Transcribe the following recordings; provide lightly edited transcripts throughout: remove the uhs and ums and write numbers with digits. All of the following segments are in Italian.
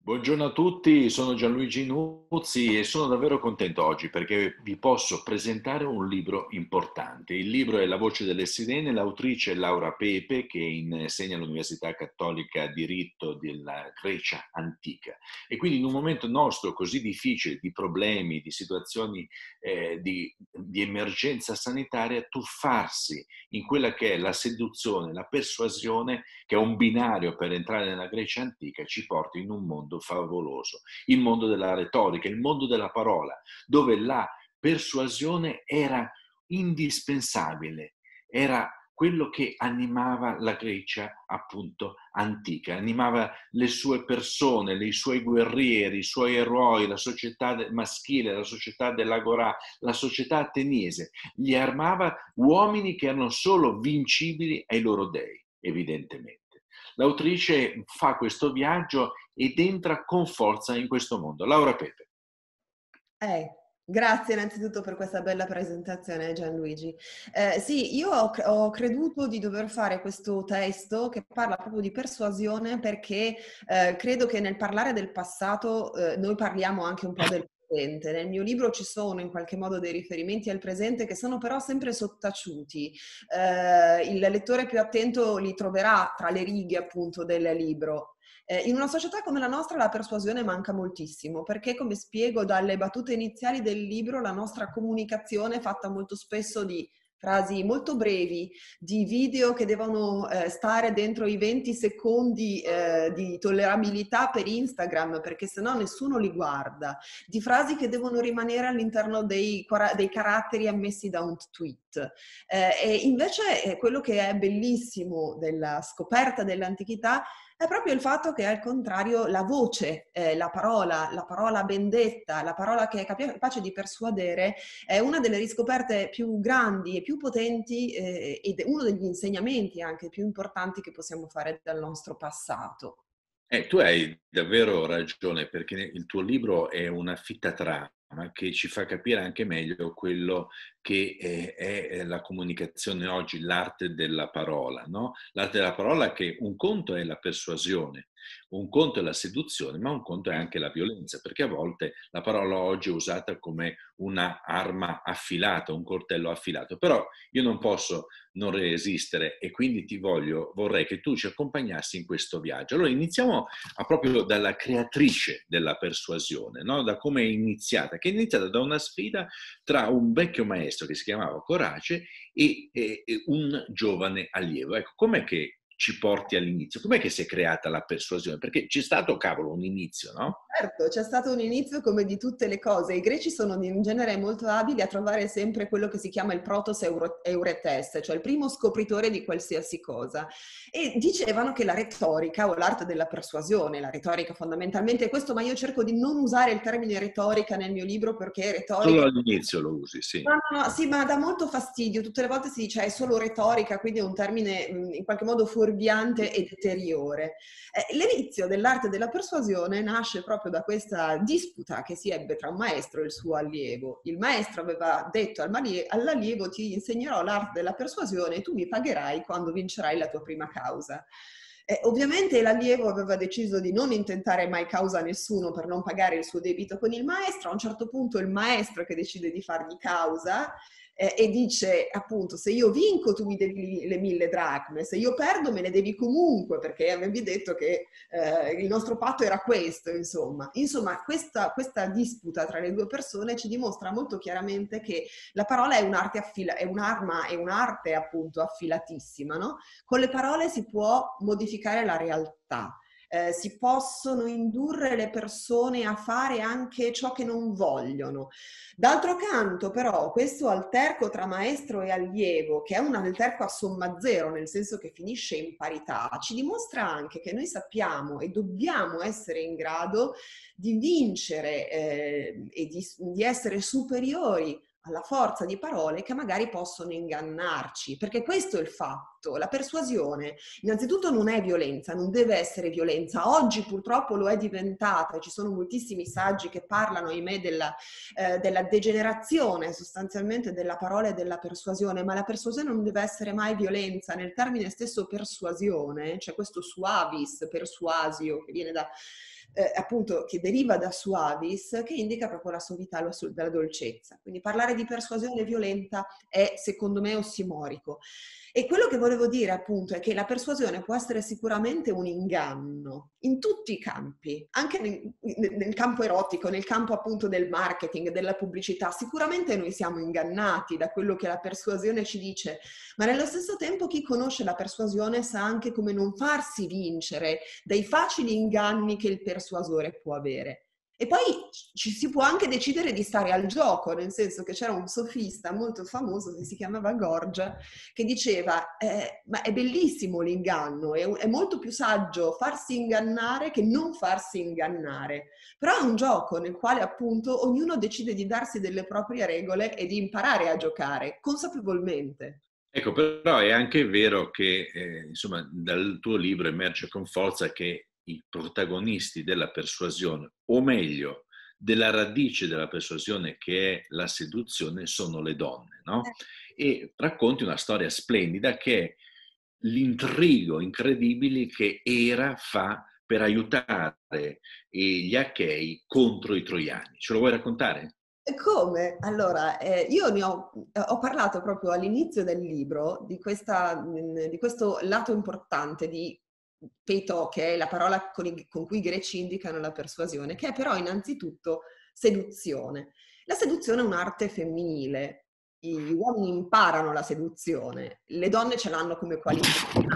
Buongiorno a tutti, sono Gianluigi Nuzzi e sono davvero contento oggi perché vi posso presentare un libro importante. Il libro è La voce delle sirene, l'autrice è Laura Pepe che insegna all'Università Cattolica Diritto della Grecia antica e quindi in un momento nostro così difficile di problemi, di situazioni di emergenza sanitaria, tuffarsi in quella che è la seduzione, la persuasione, che è un binario per entrare nella Grecia antica, ci porta in un mondo favoloso, il mondo della retorica, il mondo della parola, dove la persuasione era indispensabile, era quello che animava la Grecia appunto antica, animava le sue persone, i suoi guerrieri, i suoi eroi, la società maschile, la società dell'agorà, la società ateniese, gli armava uomini che erano solo vincibili ai loro dei, evidentemente. L'autrice fa questo viaggio ed entra con forza in questo mondo. Laura Pepe. Grazie innanzitutto per questa bella presentazione Gianluigi. Sì, io ho creduto di dover fare questo testo che parla proprio di persuasione perché credo che nel parlare del passato noi parliamo anche un po' del presente. Nel mio libro ci sono in qualche modo dei riferimenti al presente che sono però sempre sottaciuti. Il lettore più attento li troverà tra le righe appunto del libro. In una società come la nostra la persuasione manca moltissimo, perché come spiego dalle battute iniziali del libro, la nostra comunicazione è fatta molto spesso di frasi molto brevi, di video che devono stare dentro i 20 secondi di tollerabilità per Instagram, perché sennò nessuno li guarda, di frasi che devono rimanere all'interno dei caratteri ammessi da un tweet. E invece quello che è bellissimo della scoperta dell'antichità è proprio il fatto che al contrario la voce, la parola ben detta, la parola che è capace di persuadere è una delle riscoperte più grandi e più potenti ed è uno degli insegnamenti anche più importanti che possiamo fare dal nostro passato. Tu hai davvero ragione perché il tuo libro è una fitta trama che ci fa capire anche meglio quello che è la comunicazione oggi, l'arte della parola, no? L'arte della parola che un conto è la persuasione, un conto è la seduzione, ma un conto è anche la violenza, perché a volte la parola oggi è usata come una arma affilata, un coltello affilato, però io non posso non resistere e quindi vorrei che tu ci accompagnassi in questo viaggio. Allora iniziamo proprio dalla creatrice della persuasione, no? Da come è iniziata, che è iniziata da una sfida tra un vecchio maestro che si chiamava Corace e un giovane allievo. Ecco, com'è che ci porti all'inizio? Com'è che si è creata la persuasione? Perché c'è stato, cavolo, un inizio, no? Certo, c'è stato un inizio come di tutte le cose. I greci sono in genere molto abili a trovare sempre quello che si chiama il protos euretes, cioè il primo scopritore di qualsiasi cosa. E dicevano che la retorica o l'arte della persuasione, la retorica fondamentalmente è questo, ma io cerco di non usare il termine retorica nel mio libro perché Solo retorica. all'inizio lo usi, sì. No, no, no, sì, ma dà molto fastidio. Tutte le volte si dice è solo retorica, quindi è un termine in qualche modo fuorviante e deteriore. L'inizio dell'arte della persuasione nasce proprio da questa disputa che si ebbe tra un maestro e il suo allievo. Il maestro aveva detto all'allievo ti insegnerò l'arte della persuasione e tu mi pagherai quando vincerai la tua prima causa. Ovviamente l'allievo aveva deciso di non intentare mai causa a nessuno per non pagare il suo debito con il maestro. A un certo punto il maestro che decide di fargli causa e dice appunto se io vinco tu mi devi le 1000 dracme, se io perdo me le devi comunque perché avevi detto che il nostro patto era questo, insomma. Insomma, questa disputa tra le due persone ci dimostra molto chiaramente che la parola è è un'arma, è un'arte appunto affilatissima, no? Con le parole si può modificare la realtà. Si possono indurre le persone a fare anche ciò che non vogliono. D'altro canto, però, questo alterco tra maestro e allievo, che è un alterco a somma zero, nel senso che finisce in parità, ci dimostra anche che noi sappiamo e dobbiamo essere in grado di vincere e di essere superiori alla forza di parole che magari possono ingannarci, perché questo è il fatto. La persuasione innanzitutto non è violenza, non deve essere violenza. Oggi purtroppo lo è diventata, ci sono moltissimi saggi che parlano, ahimè, della degenerazione sostanzialmente della parola e della persuasione, ma la persuasione non deve essere mai violenza. Nel termine stesso persuasione c'è questo suavis, persuasio, che viene appunto che deriva da suavis, che indica proprio la suavità, la dolcezza. Quindi parlare di persuasione violenta è, secondo me, ossimorico. E quello che volevo dire appunto è che la persuasione può essere sicuramente un inganno in tutti i campi, anche nel campo erotico, nel campo appunto del marketing, della pubblicità. Sicuramente noi siamo ingannati da quello che la persuasione ci dice, ma nello stesso tempo chi conosce la persuasione sa anche come non farsi vincere dai facili inganni che il persuasore può avere. E poi ci si può anche decidere di stare al gioco, nel senso che c'era un sofista molto famoso che si chiamava Gorgia, che diceva, ma è bellissimo l'inganno, è molto più saggio farsi ingannare che non farsi ingannare. Però è un gioco nel quale appunto ognuno decide di darsi delle proprie regole e di imparare a giocare consapevolmente. Ecco, però è anche vero che, insomma, dal tuo libro emerge con forza che i protagonisti della persuasione, o meglio, della radice della persuasione che è la seduzione, sono le donne, no? E racconti una storia splendida che è l'intrigo incredibile che Era fa per aiutare gli Achei contro i Troiani. Ce lo vuoi raccontare? E come? Allora, io ne ho parlato proprio all'inizio del libro di questo lato importante di peito, che è la parola con cui i greci indicano la persuasione, che è però innanzitutto seduzione. La seduzione è un'arte femminile, gli uomini imparano la seduzione, le donne ce l'hanno come qualità.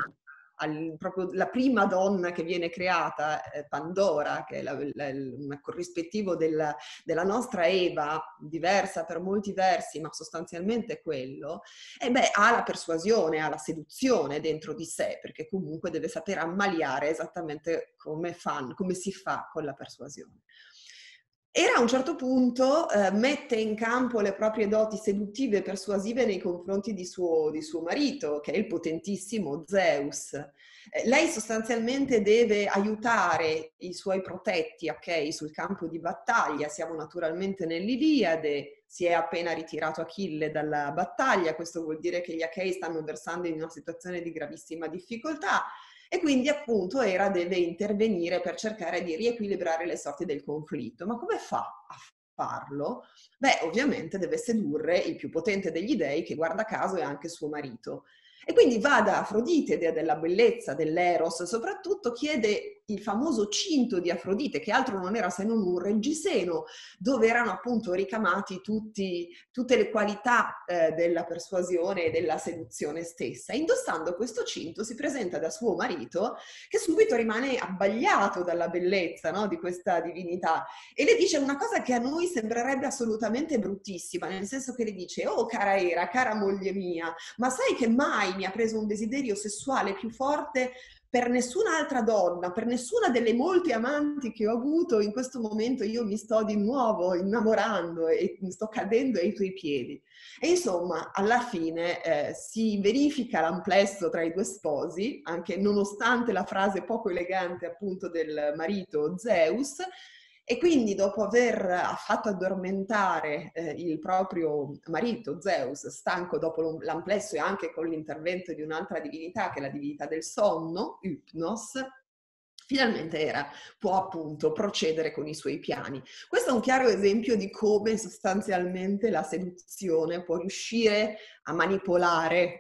Proprio la prima donna che viene creata, Pandora, che è un corrispettivo della nostra Eva, diversa per molti versi, ma sostanzialmente quello, e beh, ha la persuasione, ha la seduzione dentro di sé, perché comunque deve sapere ammaliare esattamente come si fa con la persuasione. Era a un certo punto mette in campo le proprie doti seduttive e persuasive nei confronti di suo marito, che è il potentissimo Zeus. Lei sostanzialmente deve aiutare i suoi protetti, ok, sul campo di battaglia. Siamo naturalmente nell'Iliade, si è appena ritirato Achille dalla battaglia, questo vuol dire che gli Achei stanno versando in una situazione di gravissima difficoltà. E quindi appunto Era deve intervenire per cercare di riequilibrare le sorti del conflitto. Ma come fa a farlo? Beh, ovviamente deve sedurre il più potente degli dei, che guarda caso è anche suo marito. E quindi va da Afrodite, dea della bellezza, dell'Eros, soprattutto chiede il famoso cinto di Afrodite, che altro non era se non un reggiseno, dove erano appunto ricamati tutte le qualità della persuasione e della seduzione stessa. Indossando questo cinto si presenta da suo marito, che subito rimane abbagliato dalla bellezza, no, di questa divinità, e le dice una cosa che a noi sembrerebbe assolutamente bruttissima, nel senso che le dice: oh cara Era, cara moglie mia, ma sai che mai mi ha preso un desiderio sessuale più forte per nessun'altra donna, per nessuna delle molte amanti che ho avuto. In questo momento io mi sto di nuovo innamorando e mi sto cadendo ai tuoi piedi. E insomma, alla fine si verifica l'amplesso tra i due sposi, anche nonostante la frase poco elegante appunto del marito Zeus. E quindi dopo aver fatto addormentare il proprio marito Zeus, stanco dopo l'amplesso e anche con l'intervento di un'altra divinità, che è la divinità del sonno, Hypnos, finalmente Era può appunto procedere con i suoi piani. Questo è un chiaro esempio di come sostanzialmente la seduzione può riuscire a manipolare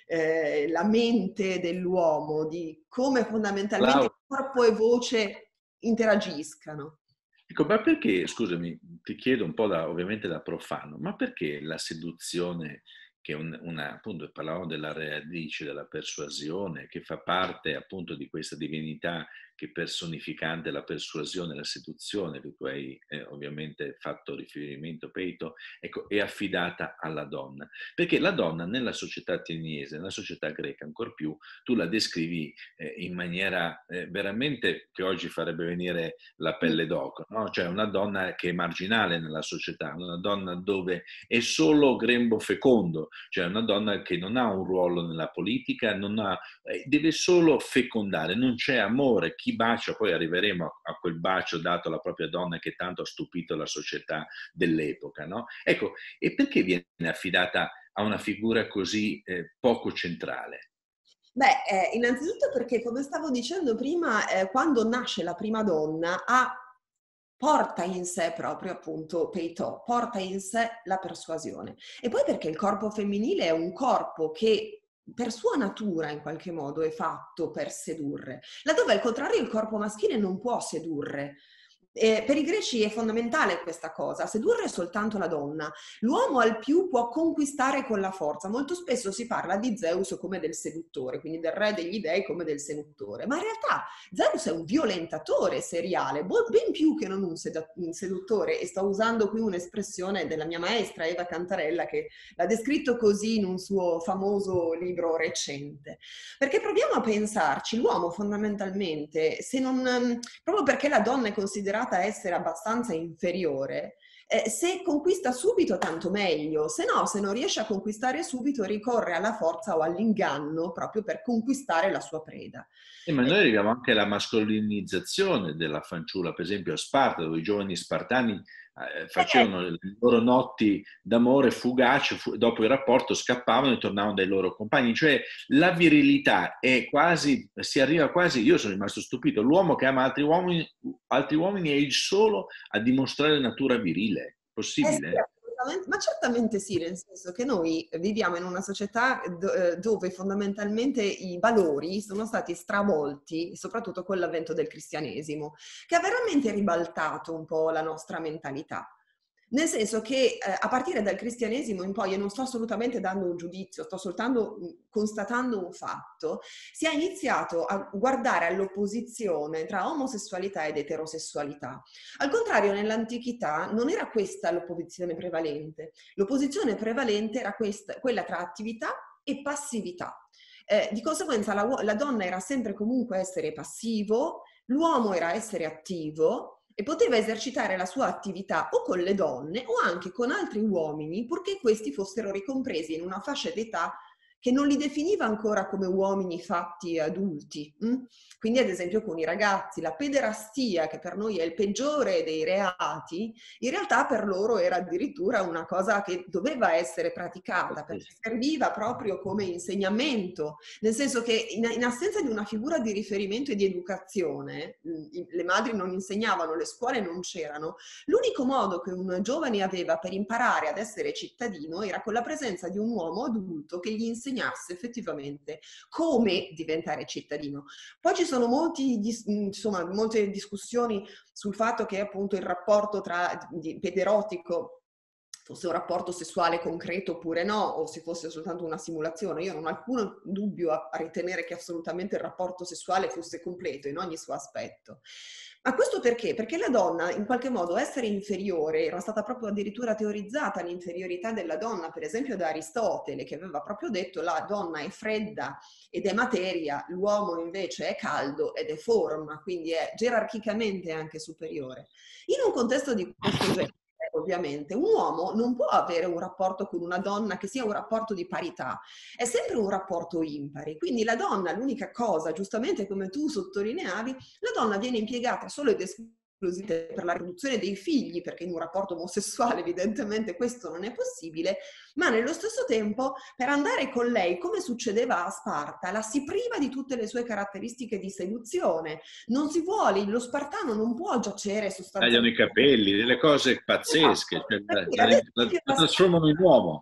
la mente dell'uomo, di come fondamentalmente corpo e voce interagiscano. Ecco, ma perché, scusami, ti chiedo un po' ovviamente da profano, ma perché la seduzione, che è appunto parlavamo della radice, della persuasione, che fa parte appunto di questa divinità che personificante la persuasione, la seduzione, che tu hai ovviamente fatto riferimento, Peito, ecco, è affidata alla donna? Perché la donna nella società ateniese, nella società greca ancor più, tu la descrivi in maniera veramente che oggi farebbe venire la pelle d'oca, no? Cioè una donna che è marginale nella società, una donna dove è solo grembo fecondo, cioè una donna che non ha un ruolo nella politica, deve solo fecondare, non c'è amore. Chi bacia, poi arriveremo a quel bacio dato alla propria donna che tanto ha stupito la società dell'epoca, no? Ecco, e perché viene affidata a una figura così poco centrale? Beh, innanzitutto perché, come stavo dicendo prima, quando nasce la prima donna porta in sé proprio appunto Peitò, porta in sé la persuasione. E poi perché il corpo femminile è un corpo che per sua natura in qualche modo è fatto per sedurre, laddove al contrario il corpo maschile non può sedurre. Per i greci è fondamentale questa cosa, sedurre soltanto la donna. L'uomo al più può conquistare con la forza. Molto spesso si parla di Zeus come del seduttore, quindi del re degli dei come del seduttore, ma in realtà Zeus è un violentatore seriale, ben più che non un seduttore, e sto usando qui un'espressione della mia maestra Eva Cantarella che l'ha descritto così in un suo famoso libro recente. Perché proviamo a pensarci, l'uomo fondamentalmente, se non, proprio perché la donna è considerata essere abbastanza inferiore, se conquista subito tanto meglio, se no, se non riesce a conquistare subito ricorre alla forza o all'inganno proprio per conquistare la sua preda. Ma noi arriviamo anche alla mascolinizzazione della fanciulla, per esempio a Sparta, dove i giovani spartani facevano le loro notti d'amore fugaci, dopo il rapporto scappavano e tornavano dai loro compagni. Cioè la virilità è quasi, si arriva quasi, io sono rimasto stupito, l'uomo che ama altri uomini è il solo a dimostrare natura virile. Sì, Possibile? ma certamente sì, nel senso che noi viviamo in una società dove fondamentalmente i valori sono stati stravolti, soprattutto con l'avvento del cristianesimo, che ha veramente ribaltato un po' la nostra mentalità. Nel senso che a partire dal cristianesimo in poi, e non sto assolutamente dando un giudizio, sto soltanto constatando un fatto, si è iniziato a guardare all'opposizione tra omosessualità ed eterosessualità. Al contrario, nell'antichità non era questa l'opposizione prevalente. L'opposizione prevalente era quella tra attività e passività. Di conseguenza la donna era sempre comunque essere passivo, l'uomo era essere attivo, e poteva esercitare la sua attività o con le donne o anche con altri uomini, purché questi fossero ricompresi in una fascia d'età che non li definiva ancora come uomini fatti adulti. Quindi ad esempio con i ragazzi, la pederastia, che per noi è il peggiore dei reati, in realtà per loro era addirittura una cosa che doveva essere praticata, perché serviva proprio come insegnamento, nel senso che in assenza di una figura di riferimento e di educazione, le madri non insegnavano, le scuole non c'erano, l'unico modo che un giovane aveva per imparare ad essere cittadino era con la presenza di un uomo adulto che gli insegnasse effettivamente come diventare cittadino. Poi ci sono molte discussioni sul fatto che appunto il rapporto pederotico fosse un rapporto sessuale concreto oppure no, o se fosse soltanto una simulazione. Io non ho alcun dubbio a ritenere che assolutamente il rapporto sessuale fosse completo in ogni suo aspetto. Ma questo perché? Perché la donna, in qualche modo, essere inferiore, era stata proprio addirittura teorizzata l'inferiorità della donna, per esempio da Aristotele, che aveva proprio detto la donna è fredda ed è materia, l'uomo invece è caldo ed è forma, quindi è gerarchicamente anche superiore. In un contesto di questo genere, ovviamente, un uomo non può avere un rapporto con una donna che sia un rapporto di parità, è sempre un rapporto impari. Quindi la donna, l'unica cosa, giustamente come tu sottolineavi, la donna viene impiegata solo ed esclusivamente per la produzione dei figli, perché in un rapporto omosessuale evidentemente questo non è possibile, ma nello stesso tempo per andare con lei, come succedeva a Sparta, la si priva di tutte le sue caratteristiche di seduzione. Non si vuole, lo spartano non può giacere Tagliano i sostanzialmente. capelli, delle cose pazzesche, Esatto. cioè, Perché ad esempio la trasformano in uomo.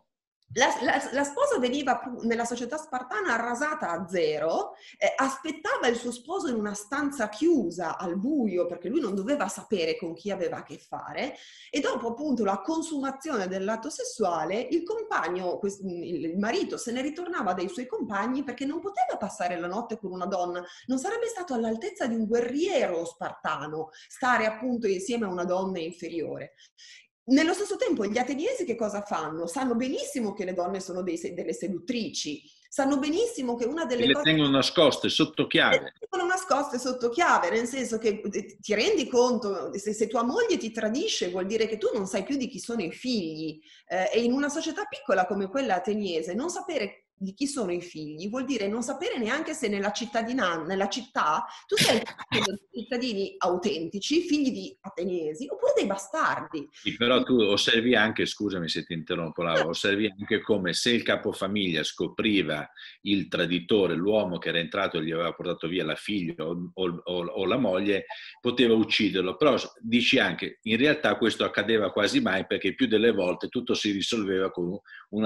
la sposa veniva nella società spartana rasata a zero, aspettava il suo sposo in una stanza chiusa al buio perché lui non doveva sapere con chi aveva a che fare, e dopo appunto la consumazione dell'atto sessuale il compagno, il marito se ne ritornava dai suoi compagni perché non poteva passare la notte con una donna, non sarebbe stato all'altezza di un guerriero spartano stare appunto insieme a una donna inferiore. Nello stesso tempo gli ateniesi che cosa fanno? Sanno benissimo che le donne sono delle seduttrici, sanno benissimo che una E delle le cose tengono nascoste sotto chiave. sono nascoste sotto chiave, nel senso che ti rendi conto, se tua moglie ti tradisce vuol dire che tu non sai più di chi sono i figli, e in una società piccola come quella ateniese non sapere di chi sono i figli vuol dire non sapere neanche se nella nella città tu sei dei cittadini autentici, figli di ateniesi, oppure dei bastardi. Sì, però tu osservi anche, scusami se ti interrompo Laura, osservi anche come se il capofamiglia scopriva il traditore, l'uomo che era entrato e gli aveva portato via la figlia o la moglie, poteva ucciderlo, però dici anche, in realtà questo accadeva quasi mai perché più delle volte tutto si risolveva con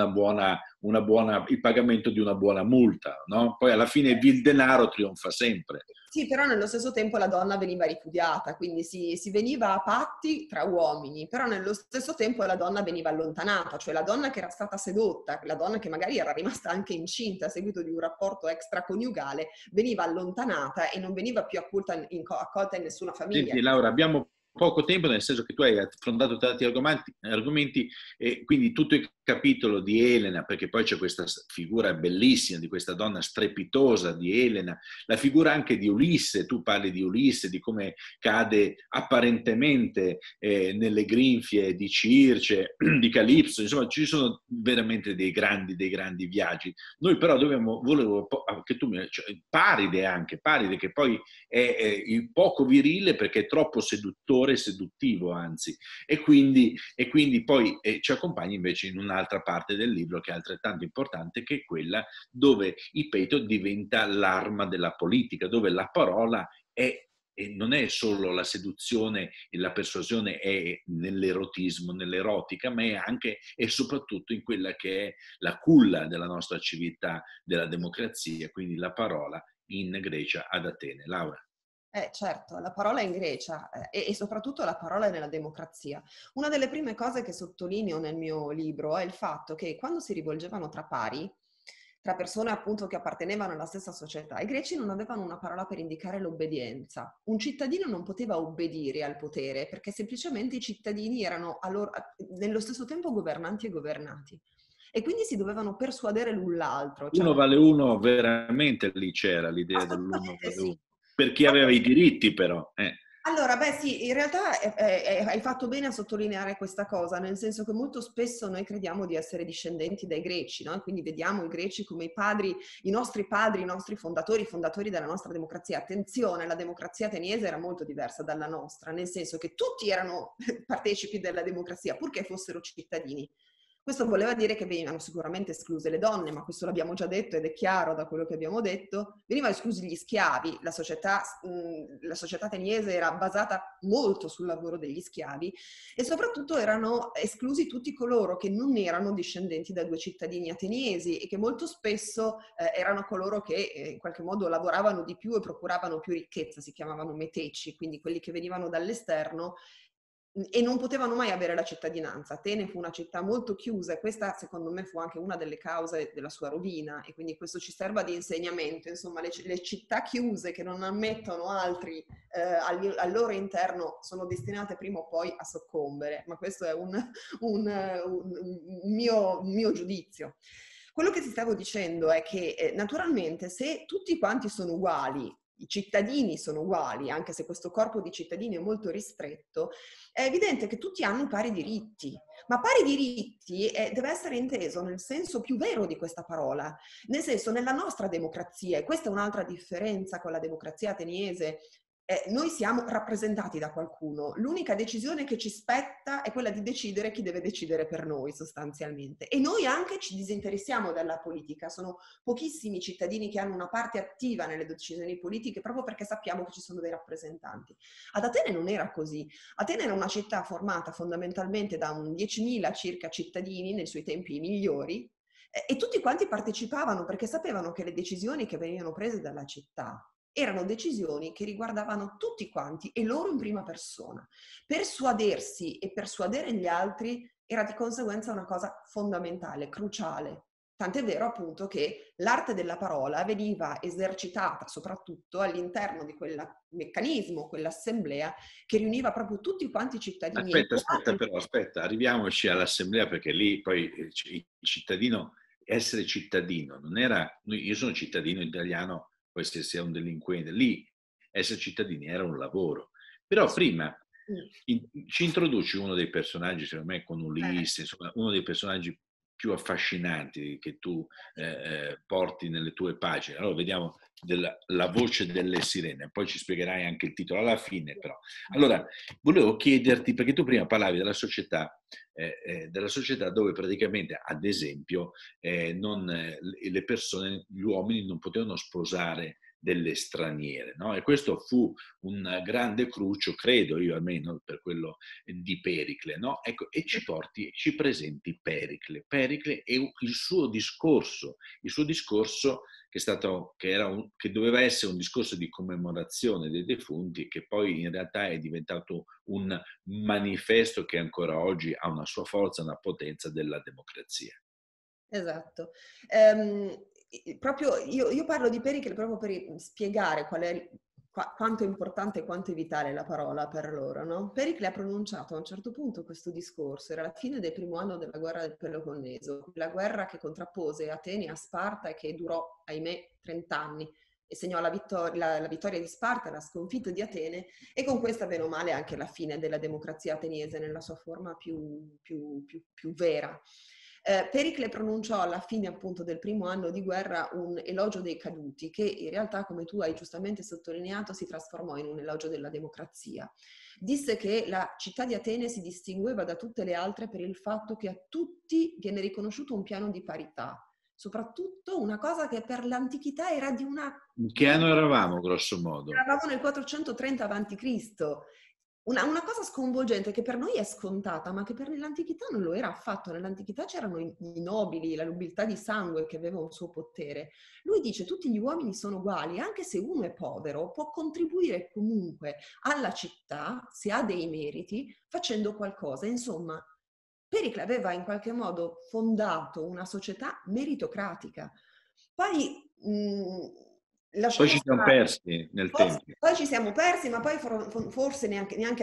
il pagamento di una buona multa, no? Poi alla fine il denaro trionfa sempre. Sì, però nello stesso tempo la donna veniva ripudiata, quindi si veniva a patti tra uomini, però nello stesso tempo la donna veniva allontanata, cioè la donna che era stata sedotta, la donna che magari era rimasta anche incinta a seguito di un rapporto extraconiugale, veniva allontanata e non veniva più accolta in nessuna famiglia. Senti Laura, abbiamo poco tempo, nel senso che tu hai affrontato tanti argomenti e quindi tutto il capitolo di Elena, perché poi c'è questa figura bellissima di questa donna strepitosa di Elena, la figura anche di Ulisse, tu parli di Ulisse, di come cade apparentemente nelle grinfie di Circe, di Calipso, insomma ci sono veramente dei grandi viaggi. Noi però volevo che tu Paride che poi è poco virile perché è troppo seduttore, seduttivo anzi, e quindi poi ci accompagna invece in un'altra parte del libro che è altrettanto importante, che è quella dove il peto diventa l'arma della politica, dove la parola e non è solo la seduzione e la persuasione è nell'erotismo, nell'erotica, ma è anche e soprattutto in quella che è la culla della nostra civiltà, della democrazia, quindi la parola in Grecia ad Atene. Laura. Certo, la parola è in Grecia e soprattutto la parola è nella democrazia. Una delle prime cose che sottolineo nel mio libro è il fatto che quando si rivolgevano tra pari, tra persone appunto che appartenevano alla stessa società, i greci non avevano una parola per indicare l'obbedienza. Un cittadino non poteva obbedire al potere perché semplicemente i cittadini erano nello stesso tempo governanti e governati. E quindi si dovevano persuadere l'un l'altro. Cioè, Uno vale uno, veramente lì c'era l'idea dell'uno assolutamente vale sì. uno. Per chi aveva i diritti però. Allora, beh sì, in realtà hai fatto bene a sottolineare questa cosa, nel senso che molto spesso noi crediamo di essere discendenti dai greci, no? Quindi vediamo i greci come i padri, i nostri fondatori, i fondatori della nostra democrazia. Attenzione, la democrazia ateniese era molto diversa dalla nostra, nel senso che tutti erano partecipi della democrazia, purché fossero cittadini. Questo voleva dire che venivano sicuramente escluse le donne, ma questo l'abbiamo già detto ed è chiaro da quello che abbiamo detto. Venivano esclusi gli schiavi, la società ateniese era basata molto sul lavoro degli schiavi e soprattutto erano esclusi tutti coloro che non erano discendenti da due cittadini ateniesi e che molto spesso erano coloro che in qualche modo lavoravano di più e procuravano più ricchezza, si chiamavano meteci, quindi quelli che venivano dall'esterno e non potevano mai avere la cittadinanza. Atene fu una città molto chiusa e questa secondo me fu anche una delle cause della sua rovina e quindi questo ci serve di insegnamento, insomma le città chiuse che non ammettono altri al loro interno sono destinate prima o poi a soccombere, ma questo è un mio giudizio. Quello che ti stavo dicendo è che naturalmente se tutti quanti sono uguali, i cittadini sono uguali, anche se questo corpo di cittadini è molto ristretto, è evidente che tutti hanno pari diritti, ma pari diritti deve essere inteso nel senso più vero di questa parola, nel senso nella nostra democrazia, e questa è un'altra differenza con la democrazia ateniese. Noi siamo rappresentati da qualcuno, l'unica decisione che ci spetta è quella di decidere chi deve decidere per noi sostanzialmente e noi anche ci disinteressiamo dalla politica, sono pochissimi i cittadini che hanno una parte attiva nelle decisioni politiche proprio perché sappiamo che ci sono dei rappresentanti. Ad Atene non era così, Atene era una città formata fondamentalmente da un 10.000 circa cittadini nei suoi tempi migliori e tutti quanti partecipavano perché sapevano che le decisioni che venivano prese dalla città erano decisioni che riguardavano tutti quanti e loro in prima persona. Persuadersi e persuadere gli altri era di conseguenza una cosa fondamentale, cruciale. Tant'è vero appunto che l'arte della parola veniva esercitata soprattutto all'interno di quel meccanismo, quell'assemblea che riuniva proprio tutti quanti i cittadini. Aspetta, arriviamoci all'assemblea perché lì poi il cittadino, essere cittadino, non era, io sono cittadino italiano, poi se sia un delinquente, lì essere cittadini era un lavoro. Però prima ci introduci uno dei personaggi, secondo me con Ulisse, insomma, uno dei personaggi più affascinanti che tu porti nelle tue pagine. Allora vediamo la voce delle sirene, poi ci spiegherai anche il titolo alla fine però. Allora, volevo chiederti, perché tu prima parlavi della società dove praticamente, ad esempio, le persone, gli uomini non potevano sposare delle straniere, no? E questo fu un grande cruccio, credo io almeno, per quello di Pericle, no? Ecco, e ci presenti Pericle. Pericle e il suo discorso che doveva essere un discorso di commemorazione dei defunti, che poi in realtà è diventato un manifesto che ancora oggi ha una sua forza, una potenza della democrazia. Esatto. Proprio io parlo di Pericle proprio per spiegare qual è quanto è importante e quanto è vitale la parola per loro, no? Pericle ha pronunciato a un certo punto questo discorso, era la fine del primo anno della guerra del Peloponneso, la guerra che contrappose Atene a Sparta e che durò, ahimè, 30 anni e segnò la vittoria di Sparta, la sconfitta di Atene e con questa, bene o male, anche la fine della democrazia ateniese nella sua forma più vera. Pericle pronunciò alla fine appunto del primo anno di guerra un elogio dei caduti che in realtà, come tu hai giustamente sottolineato, si trasformò in un elogio della democrazia. Disse che la città di Atene si distingueva da tutte le altre per il fatto che a tutti viene riconosciuto un piano di parità, soprattutto una cosa che per l'antichità era di una... In che anno eravamo, grosso modo? Eravamo nel 430 a.C. Una cosa sconvolgente che per noi è scontata, ma che per l'antichità non lo era affatto. Nell'antichità c'erano i nobili, la nobiltà di sangue che aveva un suo potere. Lui dice tutti gli uomini sono uguali, anche se uno è povero, può contribuire comunque alla città, se ha dei meriti, facendo qualcosa. Insomma, Pericle aveva in qualche modo fondato una società meritocratica. Poi Poi lasciamo ci siamo stare. persi nel tempo. Poi ci siamo persi, ma poi forse neanche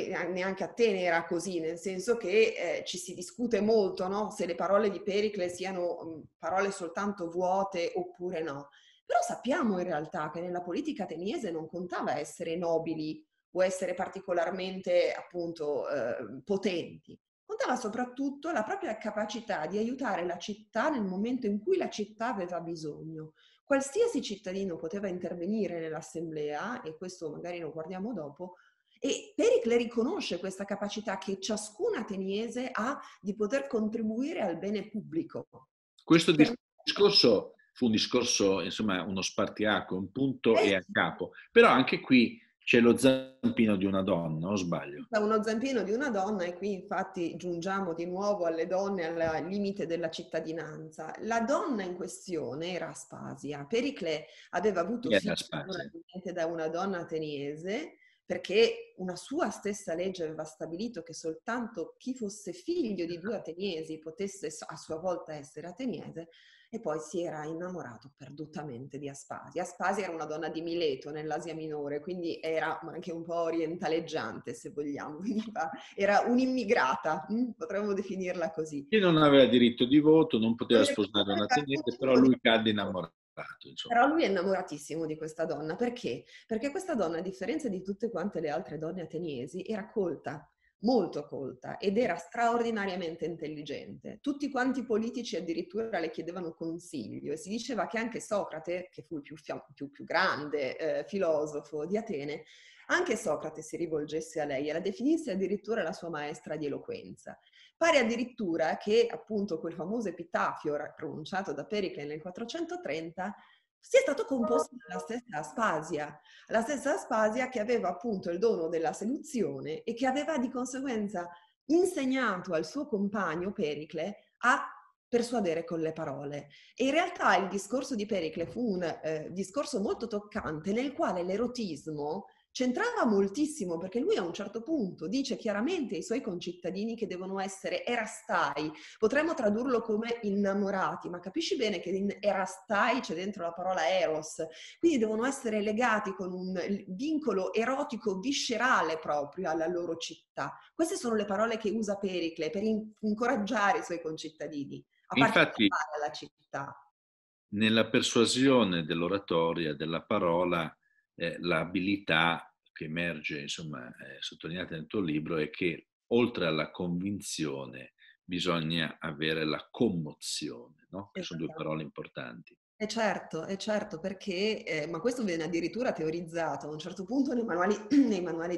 Atene era così, nel senso che ci si discute molto, no? Se le parole di Pericle siano parole soltanto vuote oppure no. Però sappiamo in realtà che nella politica ateniese non contava essere nobili o essere particolarmente, appunto, potenti. Contava soprattutto la propria capacità di aiutare la città nel momento in cui la città aveva bisogno. Qualsiasi cittadino poteva intervenire nell'assemblea, e questo magari lo guardiamo dopo, e Pericle riconosce questa capacità che ciascun ateniese ha di poter contribuire al bene pubblico. Questo discorso fu un discorso, insomma, uno spartiacque, un punto e a Sì. capo, però anche qui c'è lo zampino di una donna, o sbaglio? Uno zampino di una donna e qui infatti giungiamo di nuovo alle donne, al limite della cittadinanza. La donna in questione era Aspasia. Pericle aveva avuto Chi era figli Spazio? naturalmente da una donna ateniese perché una sua stessa legge aveva stabilito che soltanto chi fosse figlio di due ateniesi potesse a sua volta essere ateniese e poi si era innamorato perdutamente di Aspasia. Aspasia era una donna di Mileto nell'Asia Minore, quindi era anche un po' orientaleggiante, se vogliamo. Era un'immigrata, potremmo definirla così. Chi non aveva diritto di voto, non poteva sposare un ateniese, però lui cadde innamorato, insomma. Però lui è innamoratissimo di questa donna. Perché? Perché questa donna, a differenza di tutte quante le altre donne ateniesi, era colta, molto colta ed era straordinariamente intelligente. Tutti quanti i politici addirittura le chiedevano consiglio e si diceva che anche Socrate, che fu il più grande filosofo di Atene, anche Socrate si rivolgesse a lei e la definisse addirittura la sua maestra di eloquenza. Pare addirittura che appunto quel famoso epitafio pronunciato da Pericle nel 430 sia stato composto dalla stessa Aspasia che aveva appunto il dono della seduzione e che aveva di conseguenza insegnato al suo compagno Pericle a persuadere con le parole. E in realtà il discorso di Pericle fu un discorso molto toccante nel quale l'erotismo c'entrava moltissimo perché lui a un certo punto dice chiaramente ai suoi concittadini che devono essere erastai, potremmo tradurlo come innamorati, ma capisci bene che in erastai c'è dentro la parola eros, quindi devono essere legati con un vincolo erotico viscerale proprio alla loro città. Queste sono le parole che usa Pericle per incoraggiare i suoi concittadini a Infatti, partecipare alla città. nella persuasione dell'oratoria, della parola, l'abilità che emerge, insomma, sottolineata nel tuo libro è che oltre alla convinzione bisogna avere la commozione, no? Che sono due Esattamente. parole importanti. E certo, perché, ma questo viene addirittura teorizzato a un certo punto nei manuali, nei manuali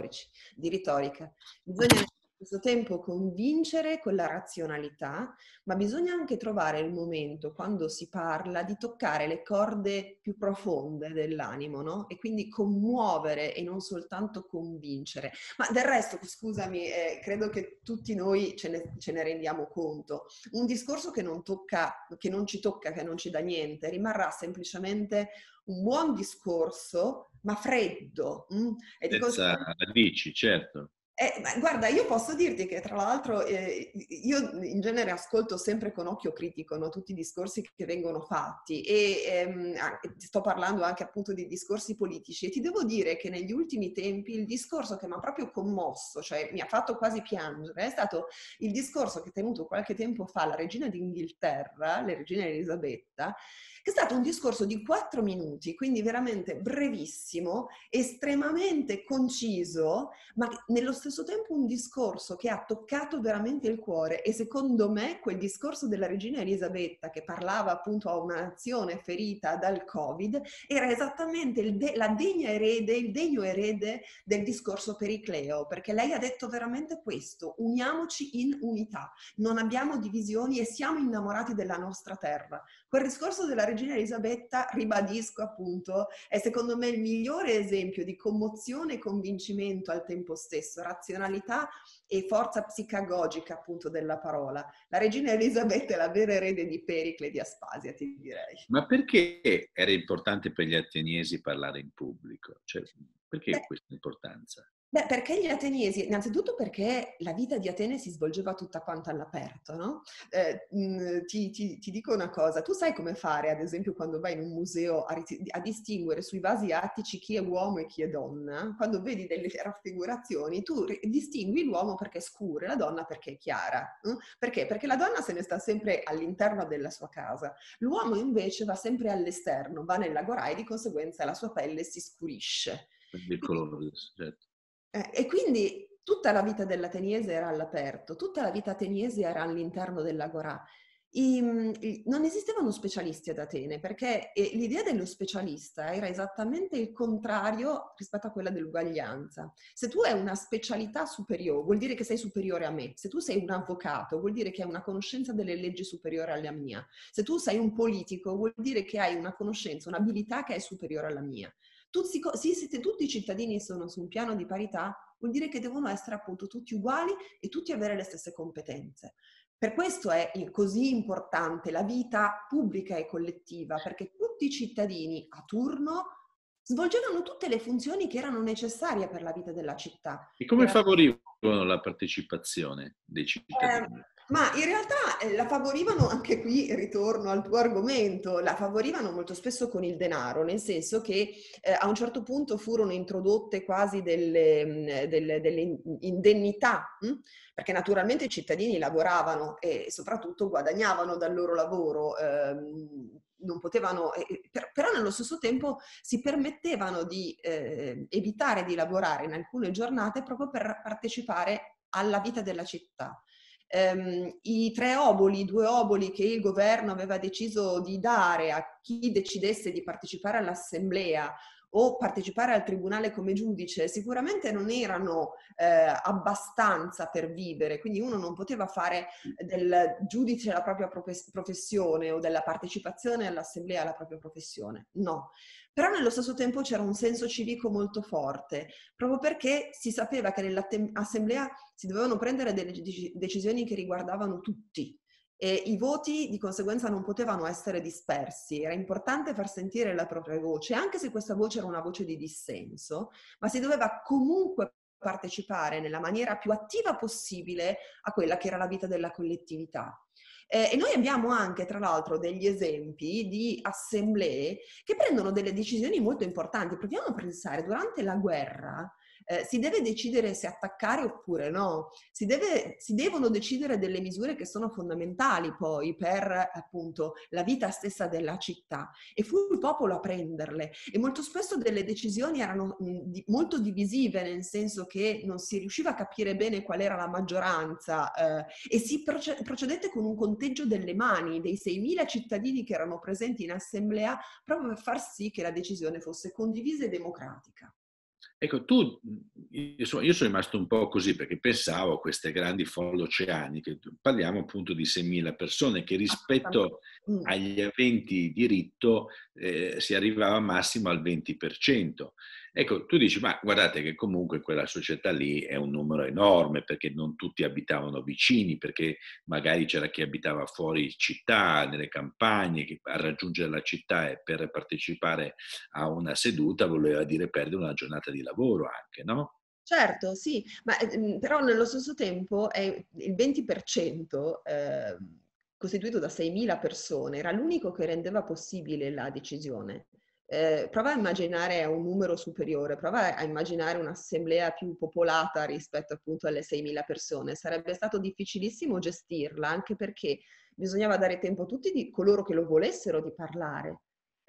di retorica. Bisogna nello stesso tempo convincere con la razionalità, ma bisogna anche trovare il momento, quando si parla, di toccare le corde più profonde dell'animo, no? E quindi commuovere e non soltanto convincere. Ma del resto, scusami, credo che tutti noi ce ne rendiamo conto. Un discorso che non tocca, che non ci tocca, che non ci dà niente, rimarrà semplicemente un buon discorso, ma freddo. E di Senza conseguenza radici, certo. ma guarda, io posso dirti che tra l'altro io in genere ascolto sempre con occhio critico, no, tutti i discorsi che vengono fatti e sto parlando anche appunto di discorsi politici e ti devo dire che negli ultimi tempi il discorso che mi ha proprio commosso, cioè mi ha fatto quasi piangere, è stato il discorso che ha tenuto qualche tempo fa la regina d'Inghilterra, la regina Elisabetta, che è stato un discorso di 4 minuti, quindi veramente brevissimo, estremamente conciso, ma nello stesso tempo un discorso che ha toccato veramente il cuore e secondo me quel discorso della regina Elisabetta che parlava appunto a una nazione ferita dal Covid era esattamente la degna erede, il degno erede del discorso pericleo, perché lei ha detto veramente questo: uniamoci in unità, non abbiamo divisioni e siamo innamorati della nostra terra. Quel discorso della regina Elisabetta, ribadisco appunto, è secondo me il migliore esempio di commozione e convincimento al tempo stesso, razionalità e forza psicagogica appunto della parola. La regina Elisabetta è la vera erede di Pericle e di Aspasia, ti direi. Ma perché era importante per gli ateniesi parlare in pubblico? Cioè, Beh, perché questa importanza? Beh, perché gli ateniesi? Innanzitutto perché la vita di Atene si svolgeva tutta quanta all'aperto, no? Ti dico una cosa, tu sai come fare, ad esempio, quando vai in un museo a distinguere sui vasi attici chi è uomo e chi è donna? Quando vedi delle raffigurazioni, tu distingui l'uomo perché è scuro e la donna perché è chiara. Perché? Perché la donna se ne sta sempre all'interno della sua casa, l'uomo invece va sempre all'esterno, va nell'agorà e di conseguenza la sua pelle si scurisce. Quindi il Quindi colore, certo. e quindi tutta la vita dell'ateniese era all'aperto, tutta la vita ateniese era all'interno dell'agorà. Non esistevano specialisti ad Atene perché l'idea dello specialista era esattamente il contrario rispetto a quella dell'uguaglianza. Se tu hai una specialità superiore, vuol dire che sei superiore a me. Se tu sei un avvocato, vuol dire che hai una conoscenza delle leggi superiore alla mia. Se tu sei un politico, vuol dire che hai una conoscenza, un'abilità che è superiore alla mia. Se tutti i cittadini sono su un piano di parità, vuol dire che devono essere appunto tutti uguali e tutti avere le stesse competenze. Per questo è così importante la vita pubblica e collettiva, perché tutti i cittadini a turno svolgevano tutte le funzioni che erano necessarie per la vita della città. E come favorivano la partecipazione dei Eh, cittadini? ma in realtà la favorivano, anche qui ritorno al tuo argomento, la favorivano molto spesso con il denaro, nel senso che a un certo punto furono introdotte quasi delle indennità, perché naturalmente i cittadini lavoravano e soprattutto guadagnavano dal loro lavoro. Non potevano, però nello stesso tempo si permettevano di evitare di lavorare in alcune giornate proprio per partecipare alla vita della città. I 3 oboli, i 2 oboli che il governo aveva deciso di dare a chi decidesse di partecipare all'assemblea o partecipare al tribunale come giudice, sicuramente non erano abbastanza per vivere, quindi uno non poteva fare del giudice la propria professione o della partecipazione all'assemblea la propria professione, no. Però nello stesso tempo c'era un senso civico molto forte, proprio perché si sapeva che nell'assemblea si dovevano prendere delle decisioni che riguardavano tutti e i voti di conseguenza non potevano essere dispersi. Era importante far sentire la propria voce, anche se questa voce era una voce di dissenso, ma si doveva comunque partecipare nella maniera più attiva possibile a quella che era la vita della collettività. E noi abbiamo anche, tra l'altro, degli esempi di assemblee che prendono delle decisioni molto importanti. Proviamo a pensare, durante la guerra, si deve decidere se attaccare oppure no, si devono decidere delle misure che sono fondamentali poi per appunto la vita stessa della città, e fu il popolo a prenderle, e molto spesso delle decisioni erano molto divisive, nel senso che non si riusciva a capire bene qual era la maggioranza, e si procedette con un conteggio delle mani dei 6.000 cittadini che erano presenti in assemblea, proprio per far sì che la decisione fosse condivisa e democratica. Ecco, tu, io sono rimasto un po' così perché pensavo a queste grandi folle oceaniche, parliamo appunto di 6.000 persone che rispetto Mm. agli aventi diritto si arrivava massimo al 20%. Ecco, tu dici, ma guardate che comunque quella società lì è un numero enorme perché non tutti abitavano vicini, perché magari c'era chi abitava fuori città, nelle campagne, che a raggiungere la città e per partecipare a una seduta voleva dire perdere una giornata di lavoro anche, no? Certo, sì, ma però nello stesso tempo è il 20% costituito da 6.000 persone, era l'unico che rendeva possibile la decisione. Prova a immaginare un numero superiore, prova a immaginare un'assemblea più popolata rispetto appunto alle 6.000 persone. Sarebbe stato difficilissimo gestirla, anche perché bisognava dare tempo a tutti di coloro che lo volessero di parlare.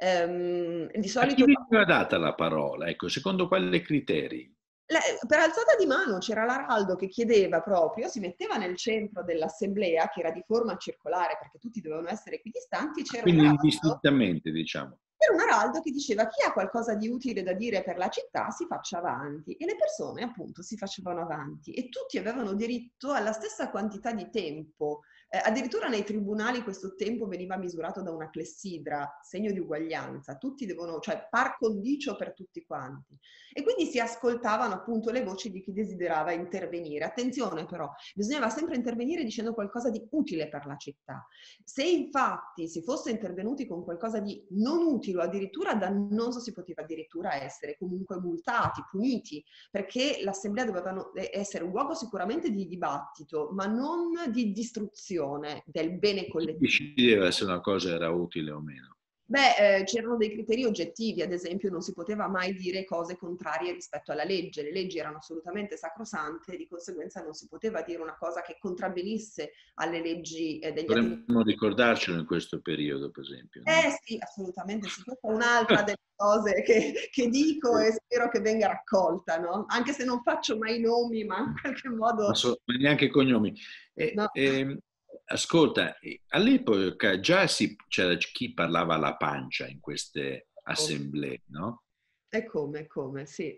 Di A chi solito veniva data la parola? Ecco, secondo quali criteri? per alzata di mano c'era l'Araldo che chiedeva proprio, si metteva nel centro dell'assemblea, che era di forma circolare perché tutti dovevano essere equidistanti, Quindi indistintamente, diciamo. c'era un araldo che diceva: chi ha qualcosa di utile da dire per la città si faccia avanti, e le persone appunto si facevano avanti e tutti avevano diritto alla stessa quantità di tempo. Addirittura nei tribunali questo tempo veniva misurato da una clessidra, segno di uguaglianza, tutti devono, cioè par condicio per tutti quanti. E quindi si ascoltavano appunto le voci di chi desiderava intervenire. Attenzione però, bisognava sempre intervenire dicendo qualcosa di utile per la città. Se infatti si fosse intervenuti con qualcosa di non utile o addirittura dannoso, si poteva addirittura essere comunque multati, puniti, perché l'assemblea doveva essere un luogo sicuramente di dibattito, ma non di distruzione del bene Chi collettivo. decideva se una cosa era utile o meno? Beh, c'erano dei criteri oggettivi, ad esempio non si poteva mai dire cose contrarie rispetto alla legge, le leggi erano assolutamente sacrosante, di conseguenza non si poteva dire una cosa che contravvenisse alle leggi degli Ateniesi. Dovremmo ricordarcelo in questo periodo, per esempio, no? Sì, assolutamente sì, questa è un'altra delle cose che dico e spero che venga raccolta, no? Anche se non faccio mai nomi, ma in qualche modo... Ma neanche cognomi. No. Ascolta, all'epoca già c'era chi parlava alla pancia in queste assemblee, no? Come, sì.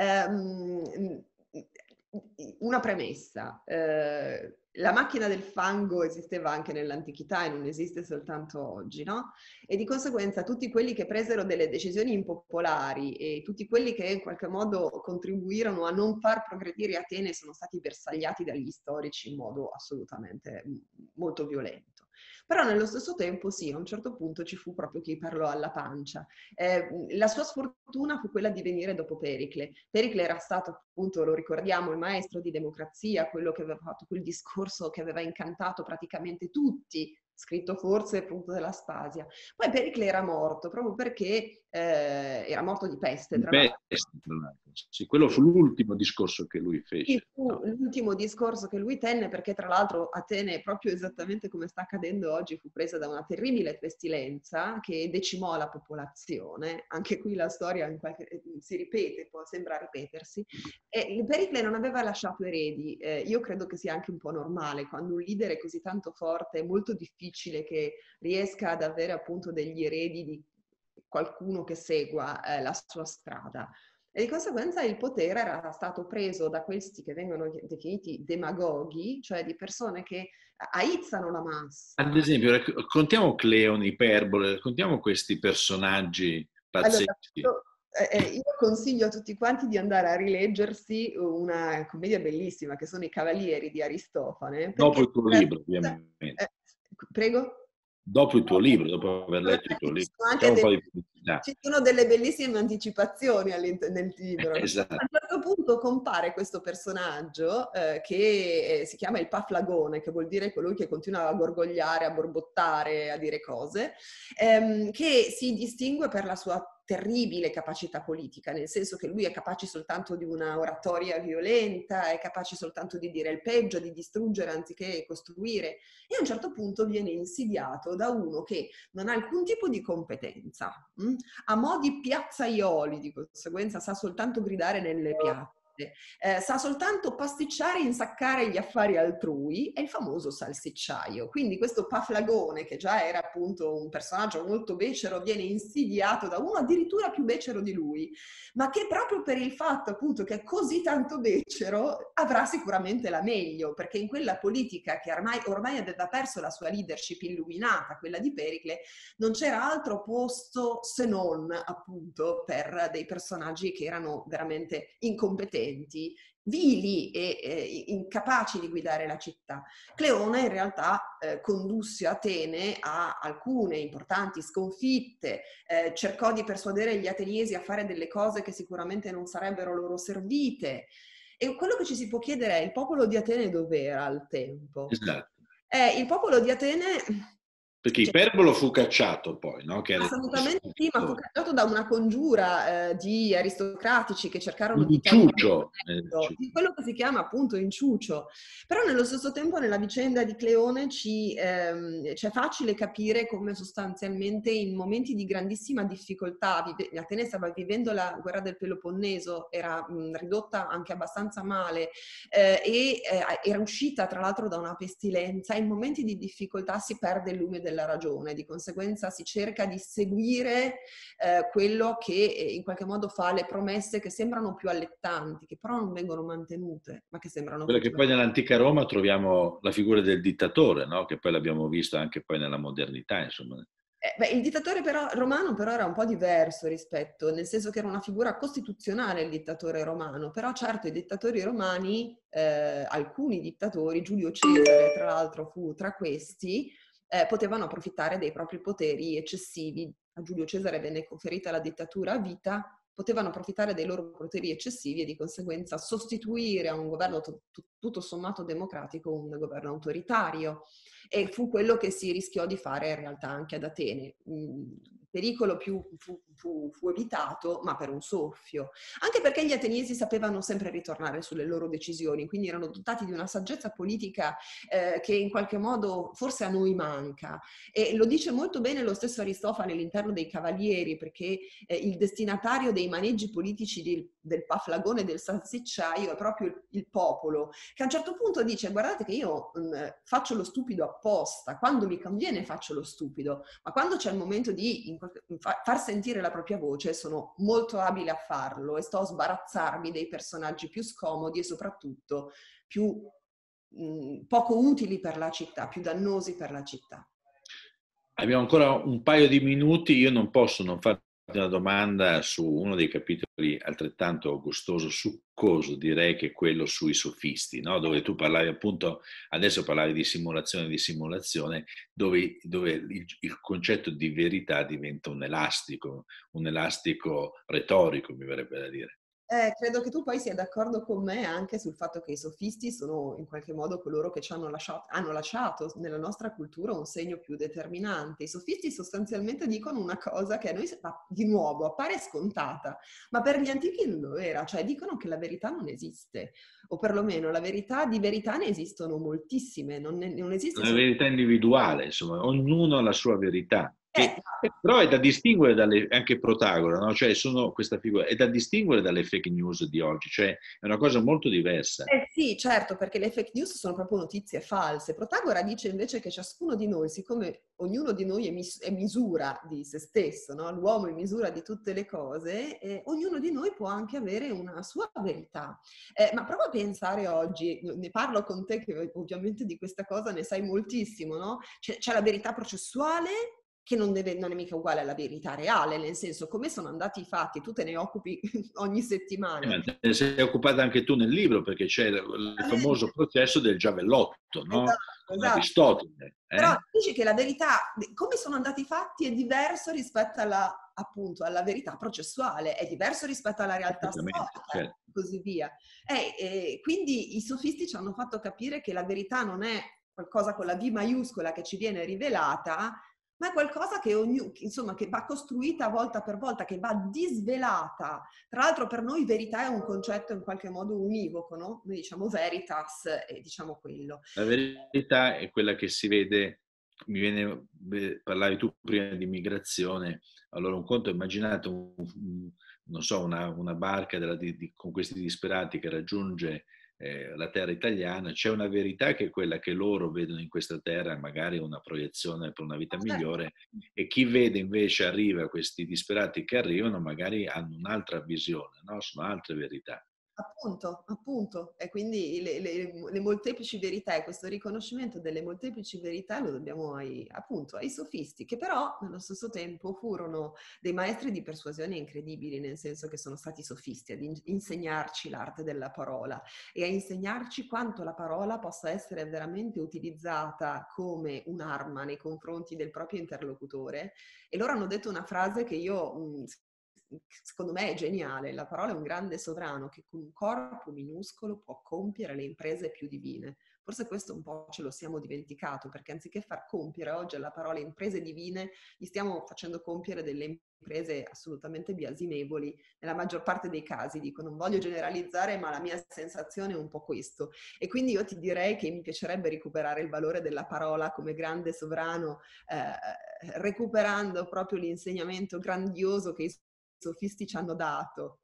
Una premessa. La macchina del fango esisteva anche nell'antichità e non esiste soltanto oggi, no? E di conseguenza tutti quelli che presero delle decisioni impopolari e tutti quelli che in qualche modo contribuirono a non far progredire Atene sono stati bersagliati dagli storici in modo assolutamente molto violento. Però nello stesso tempo sì, a un certo punto ci fu proprio chi parlò alla pancia. La sua sfortuna fu quella di venire dopo Pericle. Pericle era stato appunto, lo ricordiamo, il maestro di democrazia, quello che aveva fatto quel discorso che aveva incantato praticamente tutti, scritto forse appunto della Spasia. Poi Pericle era morto proprio perché era morto di peste, Di tra l'altro. peste, tra l'altro. Sì, quello fu l'ultimo discorso che lui Sì, fece, fu no? l'ultimo discorso che lui tenne perché tra l'altro Atene, proprio esattamente come sta accadendo oggi, fu presa da una terribile pestilenza che decimò la popolazione. Anche qui la storia si ripete, sembra ripetersi. E Pericle non aveva lasciato eredi. Io credo che sia anche un po' normale, quando un leader è così tanto forte è molto difficile che riesca ad avere appunto degli eredi di qualcuno che segua la sua strada. E di conseguenza il potere era stato preso da questi che vengono definiti demagoghi, cioè di persone che aizzano la Ad massa. esempio, raccontiamo Cleone, Iperbole, raccontiamo questi personaggi Allora, pazzeschi. io consiglio a tutti quanti di andare a rileggersi una commedia bellissima che sono I Cavalieri di Aristofane, Dopo perché... il tuo libro, ovviamente. prego? Dopo il tuo libro, dopo aver letto il tuo Ci libro. sono anche Facciamo un po' di pubblicità. Ci sono delle bellissime anticipazioni nel libro. Esatto. A un certo punto compare questo personaggio che si chiama il Paflagone, che vuol dire colui che continua a gorgogliare, a borbottare, a dire cose, che si distingue per la sua terribile capacità politica, nel senso che lui è capace soltanto di una oratoria violenta, è capace soltanto di dire il peggio, di distruggere anziché costruire, e a un certo punto viene insidiato da uno che non ha alcun tipo di competenza, ha modi piazzaioli, di conseguenza sa soltanto gridare nelle piazze, sa soltanto pasticciare e insaccare gli affari altrui, è il famoso salsicciaio. Quindi questo Paflagone, che già era appunto un personaggio molto becero, viene insidiato da uno addirittura più becero di lui, ma che proprio per il fatto appunto che è così tanto becero avrà sicuramente la meglio, perché in quella politica che ormai aveva perso la sua leadership illuminata, quella di Pericle, non c'era altro posto se non appunto per dei personaggi che erano veramente incompetenti, vili e incapaci di guidare la città. Cleone in realtà condusse Atene a alcune importanti sconfitte, cercò di persuadere gli ateniesi a fare delle cose che sicuramente non sarebbero loro servite. E quello che ci si può chiedere è: il popolo di Atene dov'era al tempo? Esatto. Il popolo di Atene... Perché Iperbolo fu cacciato poi, no? Che era Assolutamente sì, ma fu cacciato da una congiura di aristocratici che cercarono un di togliere inciucio. di quello che si chiama appunto inciucio. Però nello stesso tempo nella vicenda di Cleone c'è facile capire come sostanzialmente in momenti di grandissima difficoltà, Atene stava vivendo la guerra del Peloponneso, era ridotta anche abbastanza male era uscita tra l'altro da una pestilenza, in momenti di difficoltà si perde il lume della ragione, di conseguenza si cerca di seguire quello che in qualche modo fa le promesse che sembrano più allettanti, che però non vengono mantenute, ma che sembrano Quella che poi nell'antica Roma troviamo la figura del dittatore, no? Che poi l'abbiamo visto anche poi nella modernità, insomma. Il dittatore romano però era un po' diverso rispetto, nel senso che era una figura costituzionale il dittatore romano, però certo i dittatori romani, alcuni dittatori, Giulio Cesare tra l'altro fu tra questi, potevano approfittare dei propri poteri eccessivi. A Giulio Cesare venne conferita la dittatura a vita, potevano approfittare dei loro poteri eccessivi e di conseguenza sostituire a un governo tutto sommato democratico un governo autoritario. E fu quello che si rischiò di fare in realtà anche ad Atene. Il pericolo fu evitato, ma per un soffio. Anche perché gli ateniesi sapevano sempre ritornare sulle loro decisioni, quindi erano dotati di una saggezza politica che in qualche modo forse a noi manca. E lo dice molto bene lo stesso Aristofane all'interno dei Cavalieri, perché il destinatario dei maneggi politici del Paflagone e del salsicciaio è proprio il popolo, che a un certo punto dice: guardate che io faccio lo stupido apposta, quando mi conviene faccio lo stupido, ma quando c'è il momento di far sentire la propria voce sono molto abile a farlo e sto a sbarazzarmi dei personaggi più scomodi e soprattutto più poco utili per la città, più dannosi per la città. Abbiamo ancora un paio di minuti, io non posso non farti una domanda su uno dei capitoli altrettanto gustoso, succoso, direi, che è quello sui sofisti, no? Dove tu parlavi appunto, adesso parlavi di simulazione, dove il concetto di verità diventa un elastico retorico, mi verrebbe da dire. Credo che tu poi sia d'accordo con me anche sul fatto che i sofisti sono in qualche modo coloro che hanno lasciato nella nostra cultura un segno più determinante. I sofisti sostanzialmente dicono una cosa che a noi di nuovo appare scontata, ma per gli antichi non lo era, cioè dicono che la verità non esiste, o perlomeno di verità ne esistono moltissime, non esiste Una verità individuale, insomma, ognuno ha la sua verità. Che no. però è da distinguere anche Protagora, no? Cioè questa figura è da distinguere dalle fake news di oggi, cioè è una cosa molto diversa. Sì, certo, perché le fake news sono proprio notizie false. Protagora dice invece che ciascuno di noi, siccome ognuno di noi è misura di se stesso, no? L'uomo è misura di tutte le cose, ognuno di noi può anche avere una sua verità. Ma prova a pensare oggi, ne parlo con te che ovviamente di questa cosa ne sai moltissimo, no? C'è la verità processuale, che non è mica uguale alla verità reale, nel senso, come sono andati i fatti, tu te ne occupi ogni settimana. Ma te ne sei occupata anche tu nel libro, perché c'è il famoso processo del giavellotto, no? Con Aristotele. Però dici che la verità, come sono andati i fatti, è diverso rispetto alla appunto alla verità processuale, è diverso rispetto alla realtà Assolutamente, storica certo. e così via. Quindi i sofisti ci hanno fatto capire che la verità non è qualcosa con la V maiuscola che ci viene rivelata, ma è qualcosa che, insomma, che va costruita volta per volta, che va disvelata. Tra l'altro per noi verità è un concetto in qualche modo univoco, no? Noi diciamo veritas e diciamo quello. La verità è quella che si vede, parlavi tu prima di migrazione, allora un conto, immaginate non so, una barca con questi disperati che raggiunge la terra italiana, c'è una verità che è quella che loro vedono in questa terra, magari una proiezione per una vita Certo. migliore, e chi vede invece arriva, questi disperati che arrivano, magari hanno un'altra visione, no? Sono altre verità. Appunto, appunto. E quindi le molteplici verità e questo riconoscimento delle molteplici verità lo dobbiamo appunto ai sofisti, che però nello stesso tempo furono dei maestri di persuasione incredibili, nel senso che sono stati sofisti ad insegnarci l'arte della parola e a insegnarci quanto la parola possa essere veramente utilizzata come un'arma nei confronti del proprio interlocutore. E loro hanno detto una frase che io secondo me è geniale: la parola è un grande sovrano che con un corpo minuscolo può compiere le imprese più divine. Forse questo un po' ce lo siamo dimenticato, perché anziché far compiere oggi alla parola imprese divine, gli stiamo facendo compiere delle imprese assolutamente biasimevoli, nella maggior parte dei casi. Dico, non voglio generalizzare, ma la mia sensazione è un po' questo. E quindi io ti direi che mi piacerebbe recuperare il valore della parola come grande sovrano, recuperando proprio l'insegnamento grandioso che i sofisti ci hanno dato.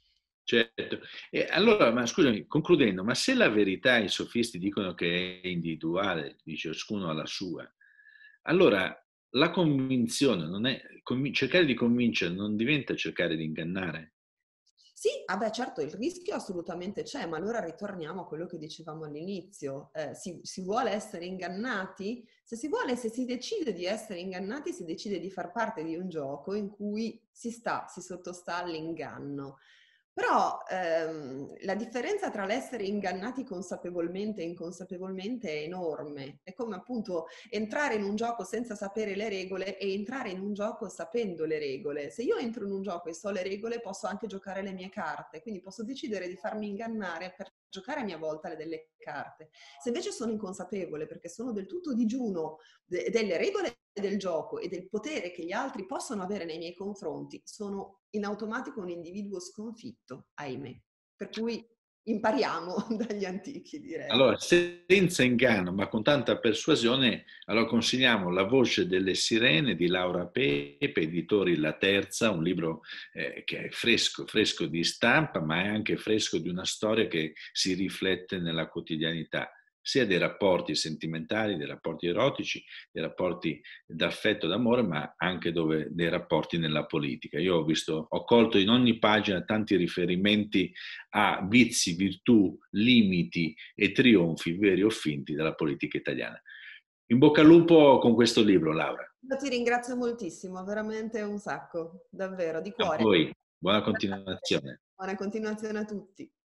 Certo. E allora, ma scusami, concludendo, ma se la verità i sofisti dicono che è individuale, dice ciascuno ha la sua, allora la convinzione non è, cercare di convincere non diventa cercare di ingannare. Sì, certo, il rischio assolutamente c'è, ma allora ritorniamo a quello che dicevamo all'inizio. Si vuole essere ingannati? Se si decide di essere ingannati, si decide di far parte di un gioco in cui si sottostà all'inganno. Però la differenza tra l'essere ingannati consapevolmente e inconsapevolmente è enorme. È come appunto entrare in un gioco senza sapere le regole e entrare in un gioco sapendo le regole. Se io entro in un gioco e so le regole, posso anche giocare le mie carte, quindi posso decidere di farmi ingannare per giocare a mia volta delle carte. Se invece sono inconsapevole perché sono del tutto digiuno delle regole del gioco e del potere che gli altri possono avere nei miei confronti, sono in automatico un individuo sconfitto, ahimè. Per cui impariamo dagli antichi, direi. Allora, senza inganno, ma con tanta persuasione, allora consigliamo La voce delle sirene di Laura Pepe, editori La Terza, un libro che è fresco, fresco di stampa, ma è anche fresco di una storia che si riflette nella quotidianità, sia dei rapporti sentimentali, dei rapporti erotici, dei rapporti d'affetto, d'amore, ma anche dei rapporti nella politica. Io ho colto in ogni pagina tanti riferimenti a vizi, virtù, limiti e trionfi veri o finti della politica italiana. In bocca al lupo con questo libro, Laura. Io ti ringrazio moltissimo, veramente un sacco, davvero, di A cuore. voi, buona continuazione. Buona continuazione a tutti.